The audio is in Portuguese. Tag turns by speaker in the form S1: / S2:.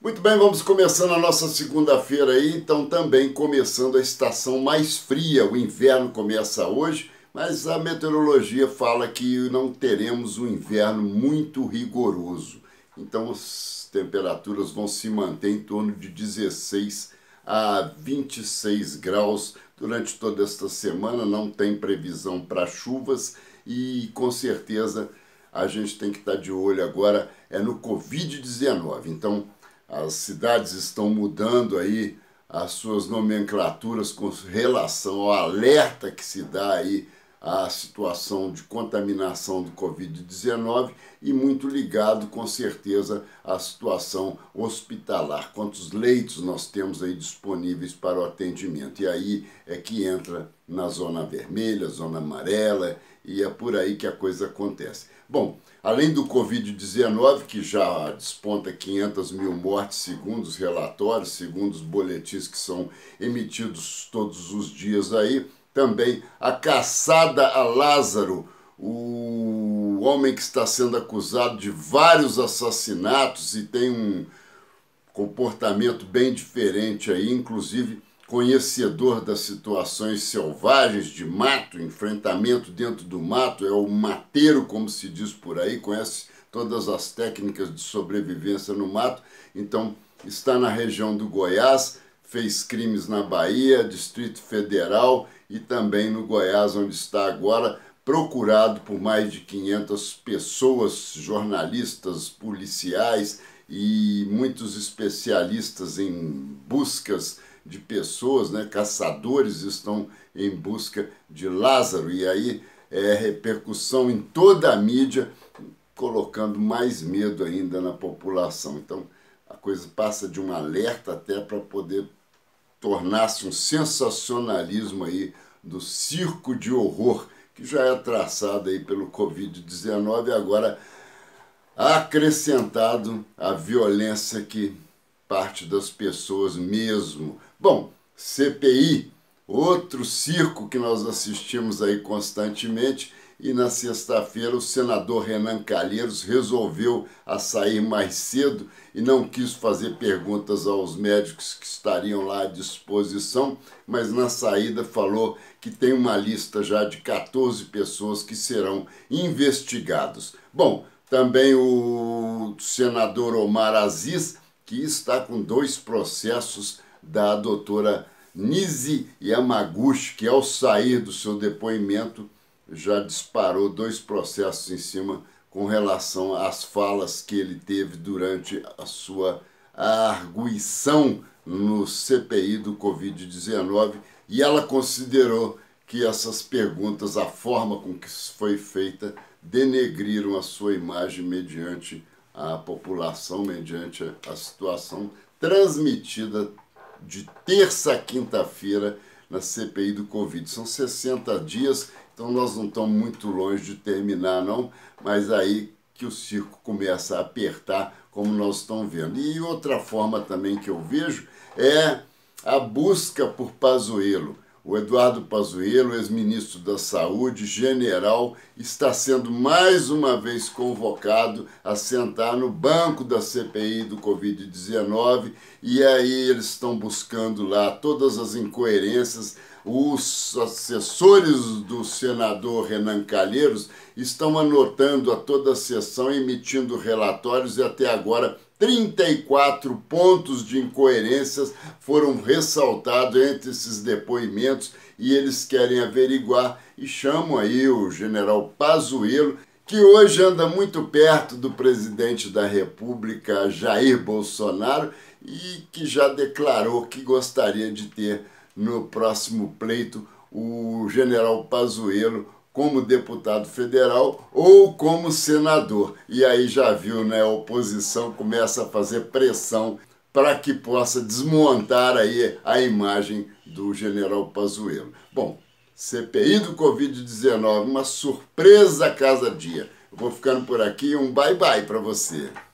S1: Muito bem, vamos começando a nossa segunda-feira aí, então também começando a estação mais fria. O inverno começa hoje, mas a meteorologia fala que não teremos um inverno muito rigoroso. Então as temperaturas vão se manter em torno de 16 a 26 graus durante toda esta semana. Não tem previsão para chuvas e com certeza a gente tem que estar de olho agora no Covid-19. Então as cidades estão mudando aí as suas nomenclaturas com relação ao alerta que se dá aí à situação de contaminação do Covid-19 e muito ligado, com certeza, à situação hospitalar. Quantos leitos nós temos aí disponíveis para o atendimento? E aí é que entra na zona vermelha, zona amarela, e é por aí que a coisa acontece. Bom, além do Covid-19, que já desponta 500 mil mortes, segundo os relatórios, segundo os boletins que são emitidos todos os dias aí, também a caçada a Lázaro, o homem que está sendo acusado de vários assassinatos e tem um comportamento bem diferente aí, inclusive conhecedor das situações selvagens de mato, enfrentamento dentro do mato, é o mateiro, como se diz por aí, conhece todas as técnicas de sobrevivência no mato. Então está na região do Goiás, fez crimes na Bahia, Distrito Federal e também no Goiás, onde está agora, procurado por mais de 500 pessoas, jornalistas, policiais e muitos especialistas em buscas de pessoas, né? Caçadores estão em busca de Lázaro, e aí é repercussão em toda a mídia, colocando mais medo ainda na população. Então a coisa passa de um alerta até para poder tornar-se um sensacionalismo aí do circo de horror que já é traçado aí pelo Covid-19 e agora acrescentado a violência que parte das pessoas mesmo. Bom, CPI, outro circo que nós assistimos aí constantemente, e na sexta-feira o senador Renan Calheiros resolveu sair mais cedo e não quis fazer perguntas aos médicos que estariam lá à disposição, mas na saída falou que tem uma lista já de 14 pessoas que serão investigados. Bom, também o senador Omar Aziz, que está com 2 processos da doutora Nise Yamaguchi, que ao sair do seu depoimento já disparou 2 processos em cima com relação às falas que ele teve durante a sua arguição no CPI do Covid-19, e ela considerou que essas perguntas, a forma com que foi feita, denegriram a sua imagem mediante a população, mediante a situação transmitida de terça a quinta-feira na CPI do Covid. São 60 dias, então nós não estamos muito longe de terminar não, mas aí que o circo começa a apertar, como nós estamos vendo. E outra forma também que eu vejo é a busca por Pazuello. O Eduardo Pazuello, ex-ministro da Saúde, general, está sendo mais uma vez convocado a sentar no banco da CPI do Covid-19, e aí eles estão buscando lá todas as incoerências. Os assessores do senador Renan Calheiros estão anotando a toda a sessão, emitindo relatórios, e até agora 34 pontos de incoerências foram ressaltados entre esses depoimentos, e eles querem averiguar e chamam aí o general Pazuello, que hoje anda muito perto do presidente da República, Jair Bolsonaro, e que já declarou que gostaria de ter no próximo pleito o general Pazuello como deputado federal ou como senador. E aí já viu, né? A oposição começa a fazer pressão para que possa desmontar aí a imagem do general Pazuello. Bom, CPI do Covid-19, uma surpresa a cada dia. Eu vou ficando por aqui, um bye-bye para você.